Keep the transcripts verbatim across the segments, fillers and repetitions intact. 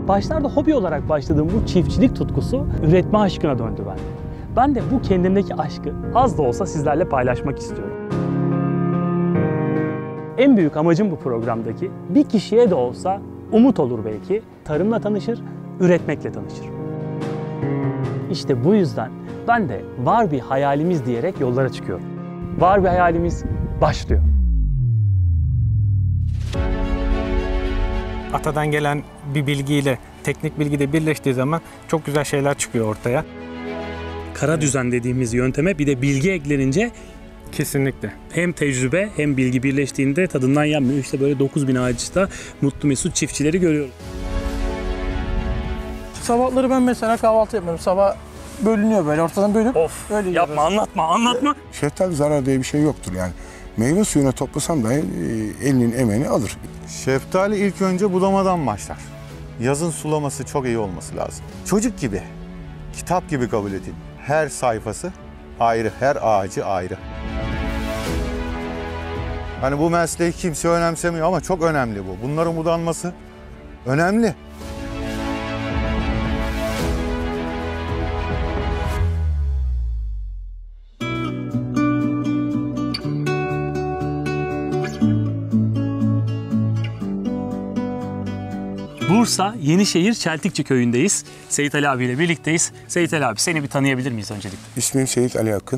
Başlarda hobi olarak başladığım bu çiftçilik tutkusu üretme aşkına döndü bende. Ben de bu kendimdeki aşkı az da olsa sizlerle paylaşmak istiyorum. En büyük amacım bu programdaki bir kişiye de olsa umut olur belki, tarımla tanışır, üretmekle tanışır. İşte bu yüzden ben de var bir hayalimiz diyerek yollara çıkıyorum. Var bir hayalimiz başlıyor. Atadan gelen bir bilgiyle teknik bilgi de birleştiği zaman çok güzel şeyler çıkıyor ortaya. Kara düzen dediğimiz yönteme bir de bilgi eklenince Kesinlikle. hem tecrübe hem bilgi birleştiğinde tadından yenmiyor. İşte böyle dokuz bin ağaçta mutlu mesut çiftçileri görüyoruz. Sabahları ben mesela kahvaltı yapmıyorum. Sabah bölünüyor böyle, ortadan bölüp Of öyle yapma yiyoruz. anlatma anlatma. Şeftali zarar diye bir şey yoktur yani. Meyve suyuna toplasam da elinin emeğini alır. Şeftali ilk önce budamadan başlar. Yazın sulaması çok iyi olması lazım. Çocuk gibi, kitap gibi kabul edin. Her sayfası ayrı, her ağacı ayrı. Hani bu mesleği kimse önemsemiyor ama çok önemli bu. Bunların budanması önemli. Bursa, Yenişehir, Çeltikçi köyündeyiz. Seyit Ali abiyle birlikteyiz. Seyit Ali abi seni bir tanıyabilir miyiz öncelikle? İsmim Seyit Ali Akın.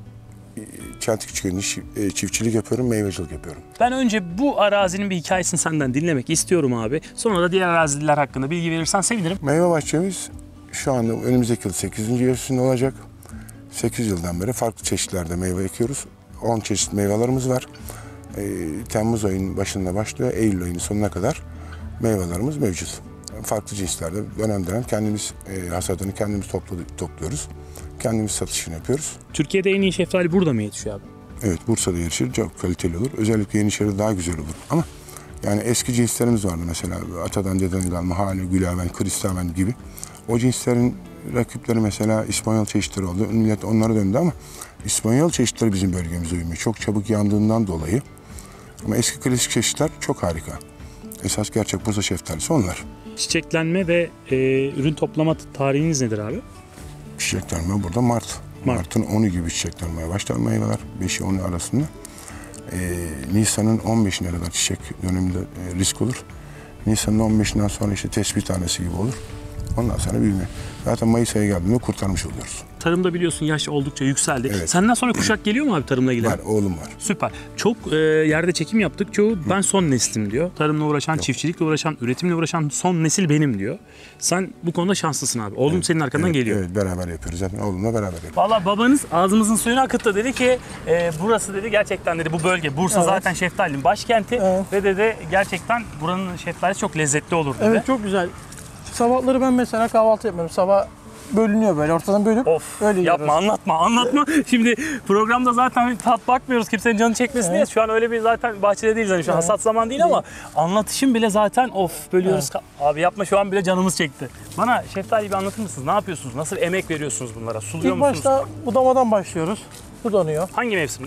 Çeltikçi köyünde çiftçilik yapıyorum, meyvecilik yapıyorum. Ben önce bu arazinin bir hikayesini senden dinlemek istiyorum abi. Sonra da diğer araziler hakkında bilgi verirsen sevinirim. Meyve bahçemiz şu anda önümüzdeki yıl sekizinci yılında olacak. sekiz yıldan beri farklı çeşitlerde meyve ekiyoruz. on çeşit meyvelerimiz var. E, Temmuz ayının başında başlıyor, Eylül ayının sonuna kadar meyvelerimiz mevcut. Farklı cinslerde dönem dönem kendimiz e, hasadını kendimiz topluyoruz. Kendimiz satışını yapıyoruz. Türkiye'de en iyi şeftali burada mı yetişiyor abi? Evet, Bursa'da yetişir, çok kaliteli olur. Özellikle Yenişehir'de daha güzel olur. Ama yani eski cinslerimiz vardı mesela. Atadan dededen kalma Hale, Gülaven, Kristaven gibi. O cinslerin rakipleri mesela İspanyol çeşitleri oldu. Millet onlara döndü ama İspanyol çeşitleri bizim bölgemize uymuyor. Çok çabuk yandığından dolayı. Ama eski klasik çeşitler çok harika. Esas gerçek Bursa şeftalisi onlar. Çiçeklenme ve e, ürün toplama tarihiniz nedir abi? Çiçeklenme burada Mart. Mart. Mart'ın onu gibi çiçeklenmeye başlar meyveler. beşi onu arasında. Ee, Nisan'ın on beşine kadar çiçek döneminde e, risk olur. Nisan'ın on beşinden sonra işte tespih tanesi gibi olur. Ondan sonra büyüme. Zaten Mayıs ayı geldiğinde kurtarmış oluyoruz. Tarımda biliyorsun yaş oldukça yükseldi. Evet. Senden sonra kuşak geliyor mu abi tarımla ilgili? Var, oğlum var. Süper. Çok e, yerde çekim yaptık. Çoğu ben son neslim diyor. Tarımla uğraşan, Yok. çiftçilikle uğraşan, üretimle uğraşan son nesil benim diyor. Sen bu konuda şanslısın abi. Oğlum Evet, senin arkandan evet, geliyor. Evet, beraber yapıyoruz. Zaten oğlumla beraber yapıyoruz. Vallahi babanız ağzımızın suyunu akıttı. Dedi ki e, burası dedi gerçekten dedi bu bölge. Bursa Evet. zaten şeftalinin başkenti. Evet. Ve dedi gerçekten buranın şeftalisi çok lezzetli olur dedi. Evet, çok güzel. Sabahları ben mesela kahvaltı yapmıyorum. Sabah bölünüyor böyle, ortadan bölüp Of öyle yiyoruz. yapma anlatma anlatma. Şimdi programda zaten tat bakmıyoruz kimsenin canı çekmesin diye. Evet. Şu an öyle bir zaten bahçede değiliz hani şu an Evet. hasat zaman değil ama anlatışım bile zaten of bölüyoruz. Abi yapma şu an bile canımız çekti. Bana şeftali bir anlatır mısınız? Ne yapıyorsunuz? Nasıl emek veriyorsunuz bunlara? Suluyor İlk musunuz? başta budamadan başlıyoruz. Budanıyor. Hangi mevsimde?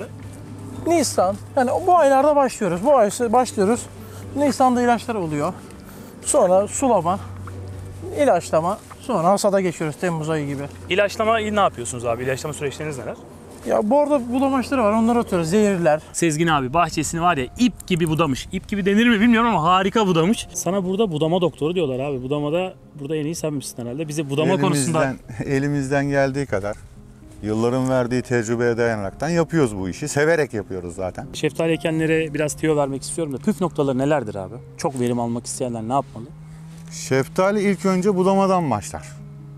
Nisan. Yani bu aylarda başlıyoruz. Bu ay başlıyoruz. Nisan'da ilaçlar oluyor. Sonra sulama, ilaçlama. Sonra hasada geçiyoruz Temmuz ayı gibi. İlaçlamayı ne yapıyorsunuz abi? İlaçlama süreçleriniz neler? Ya bu arada bulamaçları var. Onları atıyoruz. Zehirler. Sezgin abi bahçesini var ya ip gibi budamış. İp gibi denir mi bilmiyorum ama harika budamış. Sana burada budama doktoru diyorlar abi. Budamada burada en iyi sen misin herhalde. Bize budama elimizden, konusunda... Elimizden geldiği kadar, yılların verdiği tecrübeye dayanaraktan yapıyoruz bu işi. Severek yapıyoruz zaten. Şeftali ekenlere biraz tüyo vermek istiyorum da püf noktaları nelerdir abi? Çok verim almak isteyenler ne yapmalı? Şeftali ilk önce budamadan başlar.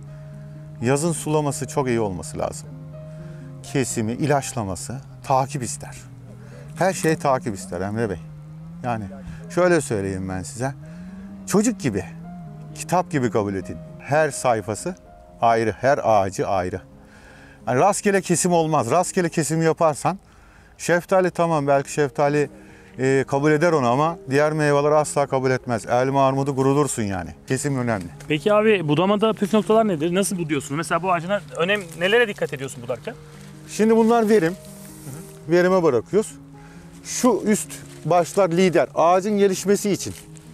Yazın sulaması çok iyi olması lazım. Kesimi, ilaçlaması takip ister. Her şey takip ister Emre Bey. Yani şöyle söyleyeyim ben size. Çocuk gibi, kitap gibi kabul edin. Her sayfası ayrı, her ağacı ayrı. Yani rastgele kesim olmaz. Rastgele kesim yaparsan şeftali tamam belki şeftali e, kabul eder onu ama diğer meyveleri asla kabul etmez. Elma armudu kurudursun yani. Kesim önemli. Peki abi budamada püf noktalar nedir? Nasıl buduyorsun? Mesela bu ağacına önem nelere dikkat ediyorsun budarken? Şimdi bunlar verim. Verime bırakıyoruz. Şu üst başlar lider. Ağacın gelişmesi için.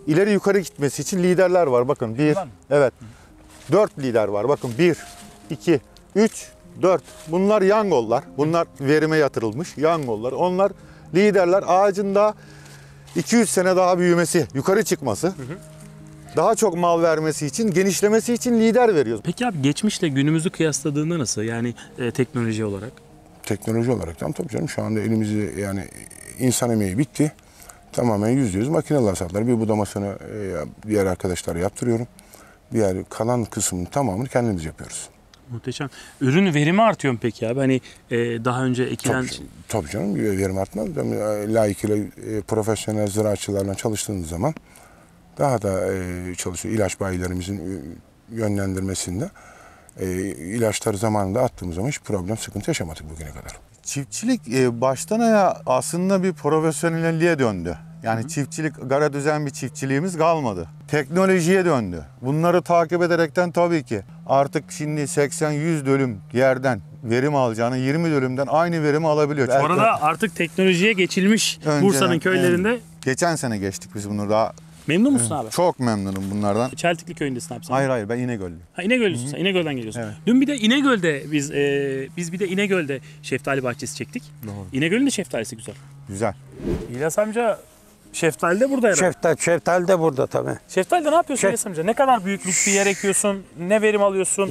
ileri yukarı gitmesi için liderler var. Bakın bir, evet. Dört lider var. Bakın bir, iki, üç, dört. Bunlar yan gollar. Bunlar verime yatırılmış yan gollar. Onlar liderler. Ağacın da iki üç sene daha büyümesi, yukarı çıkması, hı hı. daha çok mal vermesi için, genişlemesi için lider veriyoruz. Peki abi geçmişle günümüzü kıyasladığında nasıl? Yani e, teknoloji olarak? Teknoloji olarak tam tabii canım şu anda elimizde yani insan emeği bitti. Tamamen yüzde yüz makineler hasatlar. Bir budamasını e, diğer arkadaşlara yaptırıyorum. Diğer kalan kısmının tamamını kendimiz yapıyoruz. Muhteşem. Ürün verimi artıyor mu peki abi? Hani e, daha önce ekilen... Tabii, tabii canım verim artmaz. Layıkıyla e, profesyonel ziraatçılarla çalıştığınız zaman daha da e, çalışıyor. İlaç bayilerimizin e, yönlendirmesinde e, ilaçları zamanında attığımız zaman hiç problem, sıkıntı yaşamadık bugüne kadar. Çiftçilik e, baştan ayağa aslında bir profesyonelliğe döndü. Yani Hı-hı. çiftçilik, gara düzen bir çiftçiliğimiz kalmadı. Teknolojiye döndü. Bunları takip ederekten tabii ki artık şimdi seksen yüz dönüm yerden verim alacağını yirmi dönümden aynı verimi alabiliyor. Bu arada artık teknolojiye geçilmiş Bursa'nın köylerinde. Yani, geçen sene geçtik biz bunu daha. Memnun musun abi? Çok memnunum bunlardan. Çeltikli köyündesin abi sen. Hayır hayır ben İnegöllüyüm. Ha İnegöllüsün sen. İnegöl'den geliyorsun. Evet. Dün bir de İnegöl'de biz e, biz bir de İnegöl'de şeftali bahçesi çektik. Doğru. İnegöl'ün de şeftalisi güzel. Güzel. İlyas amca şeftali de burada herhalde. Şeftali, şeftali de burada tabii. Şeftalide ne yapıyorsun Şef- İlyas amca? Ne kadar büyüklük bir yer ekiyorsun? Ne verim alıyorsun?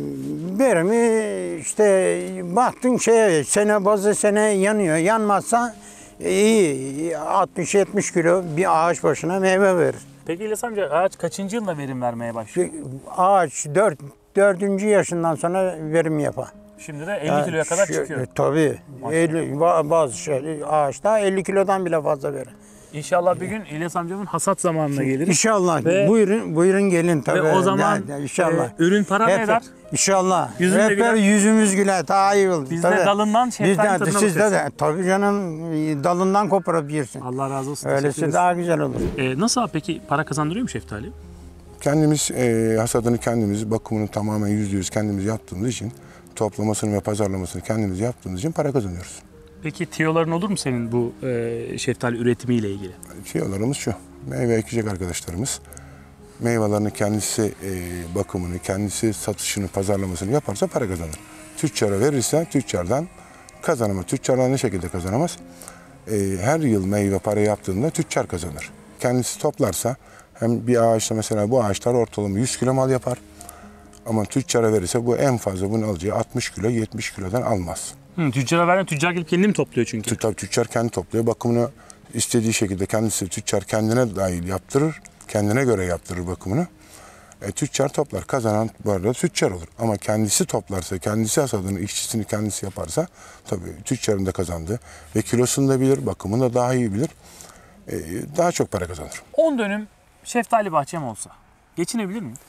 Verimi işte baktın şey sene bazı sene yanıyor. Yanmazsa iyi altmış yetmiş kilo bir ağaç başına meyve verir. Peki İlyas amca ağaç kaçıncı yılda verim vermeye başlıyor? Ağaç dört, dördüncü yaşından sonra verim yapar. Şimdi de elli kiloya kadar şu- çıkıyor. Tabii. elli, bazı şey, ağaçta elli kilodan bile fazla verir. İnşallah bir gün İlyas amcamın hasat zamanına geliriz. İnşallah. Ve- buyurun, buyurun gelin tabii. Ve o zaman Ya, ya, inşallah. e, ürün para mı Hep- eder? İnşallah. Yüzün de Hep güler. yüzümüz güler. Daha iyi olur. Biz de tabii. dalından şeftali Biz de, tadına siz de, bakıyoruz. de tabii canım dalından koparıp yersin. Allah razı olsun. Öylesi teşekkür daha güzel olur. ederiz. E, nasıl abi peki para kazandırıyor mu şeftali? Kendimiz e, hasadını kendimiz, bakımını tamamen yüzde yüz kendimiz yaptığımız için, toplamasını ve pazarlamasını kendimiz yaptığımız için para kazanıyoruz. Peki tiyoların olur mu senin bu e, şeftali üretimiyle ilgili? Tiyolarımız şu, meyve ekecek arkadaşlarımız meyvelerini kendisi e, bakımını, kendisi satışını, pazarlamasını yaparsa para kazanır. Tüccara verirse tüccardan kazanamaz. Tüccardan ne şekilde kazanamaz? E, her yıl meyve para yaptığında tüccar kazanır. Kendisi toplarsa hem bir ağaçta mesela bu ağaçlar ortalama yüz kilo mal yapar. Ama tüccara verirse bu en fazla bunu alacağı altmış kilo, yetmiş kilodan almaz. Hı, tüccara veren tüccar gelip kendi mi topluyor çünkü? Tabii tüccar kendi topluyor. Bakımını istediği şekilde kendisi tüccar kendine dahil yaptırır. Kendine göre yaptırır bakımını. E, tüccar toplar. Kazanan bu arada tüccar olur. Ama kendisi toplarsa, kendisi hasadını, işçisini kendisi yaparsa tabii tüccarın da kazandığı ve kilosunu da bilir, bakımını da daha iyi bilir. E, daha çok para kazanır. on dönüm şeftali bahçem olsa geçinebilir miyim?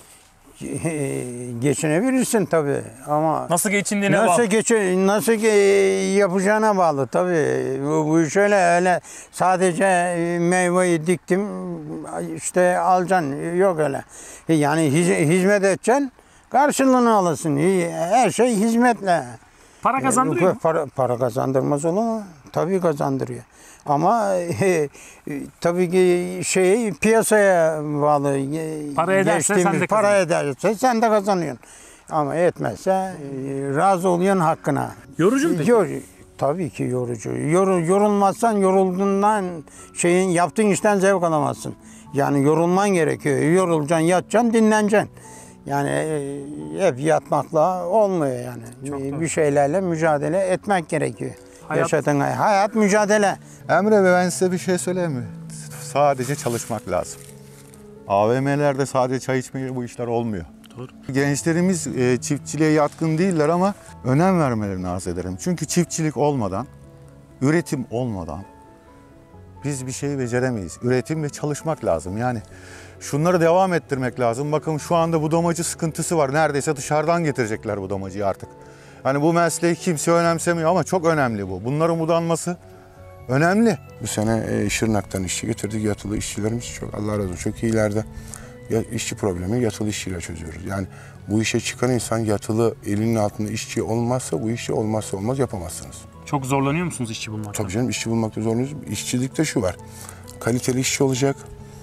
Geçinebilirsin tabii ama Nasıl geçindiğine nasıl bağlı. geçe nasıl ge- yapacağına bağlı tabii. Bu, bu şöyle öyle sadece meyveyi diktim işte alacaksın yok öyle. Yani hiz- hizmet edeceksin karşılığını alırsın. Her şey hizmetle. Para kazandırıyor mu? Para, para kazandırmaz olur mu? Tabii kazandırıyor. Ama e, tabii ki şey piyasaya bağlı. Para ederse Geçtiğimiz- sen de para kazanıyorsun. ederse sen de kazanıyorsun. Ama etmezse e, razı oluyorsun hakkına. Yorucu mu peki? Yor, tabii ki yorucu. Yor, yorulmazsan yorulduğundan şeyin yaptığın işten zevk alamazsın. Yani yorulman gerekiyor. Yorulacaksın, yatacaksın, dinleneceksin. Yani e, hep yatmakla olmuyor yani. Bir şeylerle mücadele etmek gerekiyor. Hayat- Yaşadığın hay- hayat mücadele. Emre Bey ben size bir şey söyleyeyim mi? Sadece çalışmak lazım. A V M'lerde sadece çay içmeyle bu işler olmuyor. Doğru. Gençlerimiz e, çiftçiliğe yatkın değiller ama önem vermelerini arz ederim. Çünkü çiftçilik olmadan, üretim olmadan biz bir şey beceremeyiz. Üretim ve çalışmak lazım. Yani şunları devam ettirmek lazım. Bakın şu anda budamacı sıkıntısı var. Neredeyse dışarıdan getirecekler budamacıyı artık. Yani bu mesleği kimse önemsemiyor ama çok önemli bu. Bunların budanması önemli. Bu sene e, Şırnak'tan işçi getirdik. Yatılı işçilerimiz çok Allah razı olsun çok iyilerde. Ya, işçi problemi yatılı işçiyle çözüyoruz. Yani bu işe çıkan insan yatılı elinin altında işçi olmazsa bu işi olmazsa olmaz yapamazsınız. Çok zorlanıyor musunuz işçi bulmakta? Tabii canım işçi bulmakta zorlanıyoruz. İşçilikte şu var. Kaliteli işçi olacak.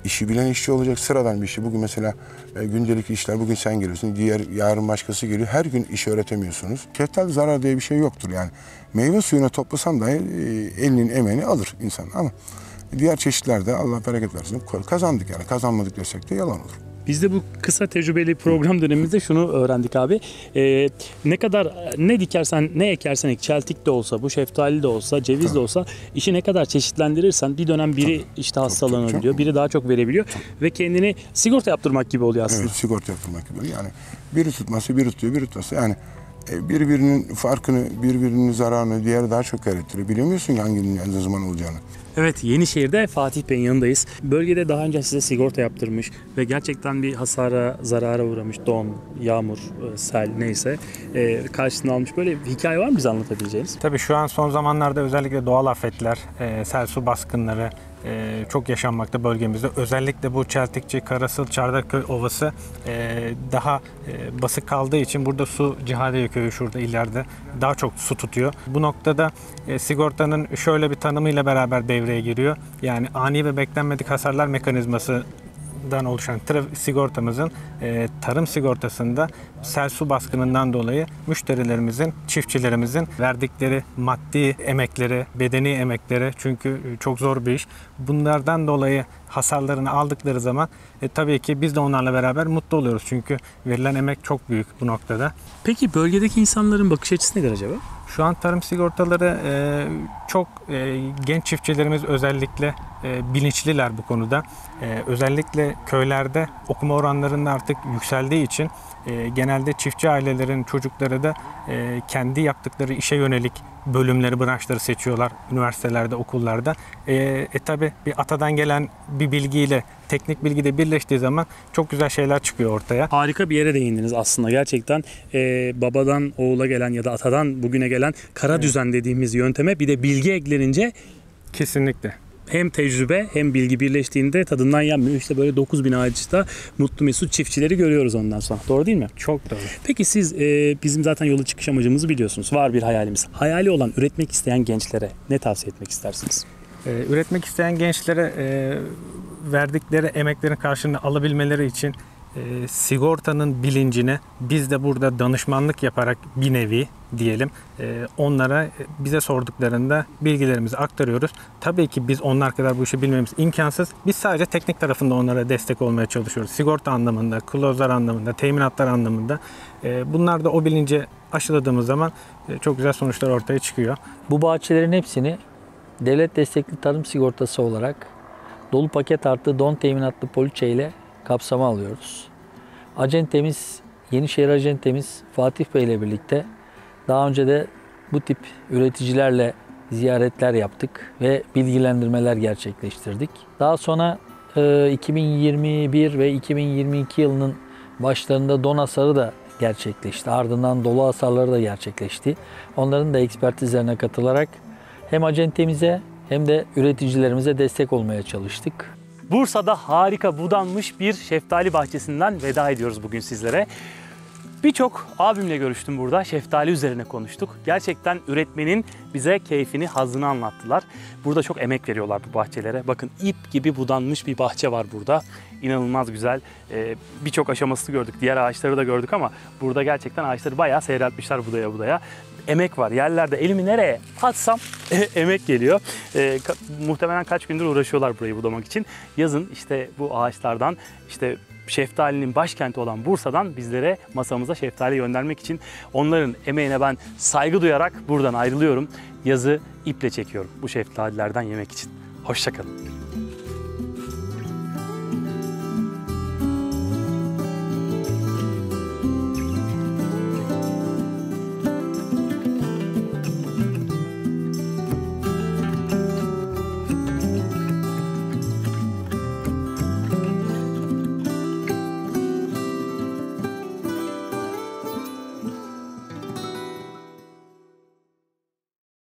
İşi bilen işçi olacak, sıradan bir işi. Bugün mesela e, gündelik işler, bugün sen geliyorsun, diğer yarın başkası geliyor. Her gün iş öğretemiyorsunuz. Şeftali zarar diye bir şey yoktur yani. Meyve suyuna toplasan dahi e, elinin emeğini alır insan ama diğer çeşitlerde Allah bereket versin kazandık yani. Kazanmadık desek de yalan olur. Biz de bu kısa tecrübeli program dönemimizde şunu öğrendik abi. Ee, ne kadar ne dikersen ne ekersen ek, çeltik de olsa, bu şeftali de olsa, ceviz Tabii. de olsa işi ne kadar çeşitlendirirsen bir dönem biri Tabii. işte Tabii, hastalanabiliyor, tabii, biri daha çok verebiliyor Tabii. ve kendini sigorta yaptırmak gibi oluyor aslında. Evet, sigorta yaptırmak gibi. Yani biri tutması, biri tutuyor, biri tutması. Yani e, birbirinin farkını, birbirinin zararını diğeri daha çok kaybettiriyor. Bilemiyorsun ki hanginin ne zaman olacağını. Evet, Yenişehir'de Fatih Bey'in yanındayız. Bölgede daha önce size sigorta yaptırmış ve gerçekten bir hasara, zarara uğramış, don, yağmur, sel neyse e, karşısına almış. Böyle bir hikaye var mı bize anlatabileceğiniz? Tabii şu an son zamanlarda özellikle doğal afetler, e, sel su baskınları e, çok yaşanmakta bölgemizde. Özellikle bu Çeltikçi, Karasıl, Çardakköy Ovası e, daha e, basık kaldığı için burada su Cihadiye Köyü şurada ileride daha çok su tutuyor. Bu noktada e, sigortanın şöyle bir tanımıyla beraber devreye giriyor. Yani ani ve beklenmedik hasarlar mekanizması dan oluşan sigortamızın e, tarım sigortasında sel su baskınından dolayı müşterilerimizin, çiftçilerimizin verdikleri maddi emekleri, bedeni emekleri, çünkü çok zor bir iş. Bunlardan dolayı hasarlarını aldıkları zaman e, tabii ki biz de onlarla beraber mutlu oluyoruz. Çünkü verilen emek çok büyük bu noktada. Peki bölgedeki insanların bakış açısı nedir acaba? Şu an tarım sigortaları e, çok e, genç çiftçilerimiz özellikle e, bilinçliler bu konuda. E, özellikle köylerde okuma oranlarının artık yükseldiği için e, genelde çiftçi ailelerin çocukları da e, kendi yaptıkları işe yönelik bölümleri, branşları seçiyorlar üniversitelerde, okullarda. E, e tabi bir atadan gelen bir bilgiyle teknik bilgi de birleştiği zaman çok güzel şeyler çıkıyor ortaya. Harika bir yere değindiniz aslında. Gerçekten e, babadan oğula gelen ya da atadan bugüne gelen kara düzen dediğimiz yönteme bir de bilgi eklenince Kesinlikle. hem tecrübe hem bilgi birleştiğinde tadından yenmiyor. İşte böyle dokuz bin ağaçta mutlu mesut çiftçileri görüyoruz ondan sonra. Doğru değil mi? Çok doğru. Peki siz e, bizim zaten yola çıkış amacımızı biliyorsunuz. Var bir hayalimiz. Hayali olan, üretmek isteyen gençlere ne tavsiye etmek istersiniz? Ee, üretmek isteyen gençlere e, verdikleri emeklerin karşılığını alabilmeleri için e, sigortanın bilincine biz de burada danışmanlık yaparak bir nevi diyelim e, onlara bize sorduklarında bilgilerimizi aktarıyoruz. Tabii ki biz onlar kadar bu işi bilmemiz imkansız. Biz sadece teknik tarafında onlara destek olmaya çalışıyoruz. Sigorta anlamında, klozlar anlamında, teminatlar anlamında. E, bunlar da o bilinci aşıladığımız zaman e, çok güzel sonuçlar ortaya çıkıyor. Bu bahçelerin hepsini devlet destekli tarım sigortası olarak dolu paket artı don teminatlı poliçe ile kapsama alıyoruz. Acentemiz, Yenişehir acentemiz Fatih Bey ile birlikte daha önce de bu tip üreticilerle ziyaretler yaptık ve bilgilendirmeler gerçekleştirdik. Daha sonra iki bin yirmi bir ve iki bin yirmi iki yılının başlarında don hasarı da gerçekleşti. Ardından dolu hasarları da gerçekleşti. Onların da ekspertizlerine katılarak hem acentemize hem de üreticilerimize destek olmaya çalıştık. Bursa'da harika budanmış bir şeftali bahçesinden veda ediyoruz bugün sizlere. Birçok abimle görüştüm burada. Şeftali üzerine konuştuk. Gerçekten üretmenin bize keyfini, hazzını anlattılar. Burada çok emek veriyorlar bu bahçelere. Bakın ip gibi budanmış bir bahçe var burada. İnanılmaz güzel. Ee, Birçok aşamasını gördük. Diğer ağaçları da gördük ama burada gerçekten ağaçları bayağı seyreltmişler budaya budaya. Emek var. Yerlerde elimi nereye atsam emek geliyor. Ee, ka muhtemelen kaç gündür uğraşıyorlar burayı budamak için. Yazın işte bu ağaçlardan işte şeftalinin başkenti olan Bursa'dan bizlere masamıza şeftali göndermek için onların emeğine ben saygı duyarak buradan ayrılıyorum. Yazı iple çekiyorum bu şeftalilerden yemek için. Hoşça kalın.